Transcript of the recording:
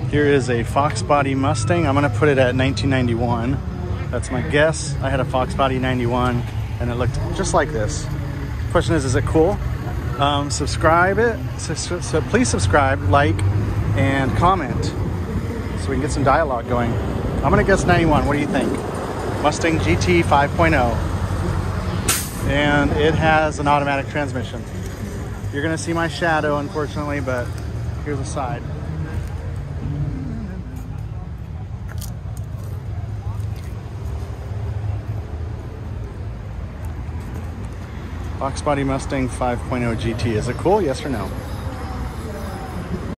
Here is a Fox Body Mustang. I'm gonna put it at 1991. That's my guess. I had a Fox Body 91 and it looked just like this. Question is it cool? Subscribe it. So please subscribe, like, and comment so we can get some dialogue going. I'm gonna guess 91. What do you think? Mustang GT 5.0. And it has an automatic transmission. You're gonna see my shadow, unfortunately, but here's the side. Fox Body Mustang 5.0 GT. Is it cool? Yes or no?